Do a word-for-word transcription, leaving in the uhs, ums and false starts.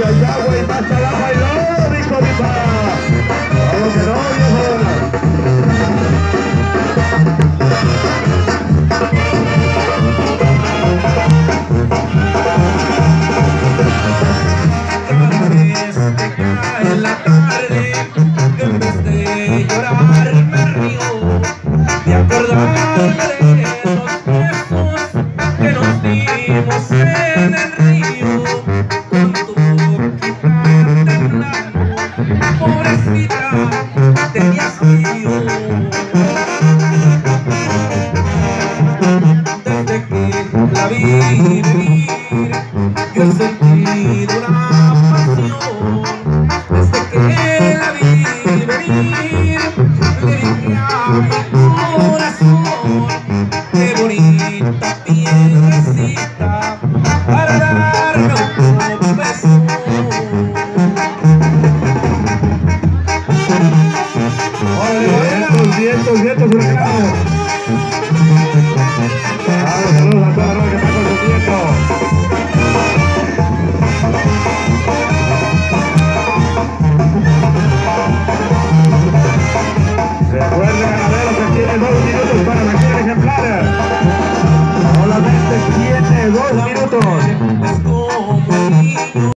hay agua y más abajo hay lodo, dijo mi papá. Todo que no, en la tarde, en vez de llorar me río, de acordarme de los besos que nos dimos en el río, con tu boquita temblando, pobrecita, tenías frío. Desde que la vi venir, yo he sentido una pasión. Desde que la vi venir, le dije a mi corazón, qué bonita piedrecita para darme un beso. vientos, vientos, vientos huracanados. Ah, saludos a toda la raza que está con los vientos. Recuerde, ganadero, que tiene dos minutos para la ejemplar. Solamente tiene dos minutos.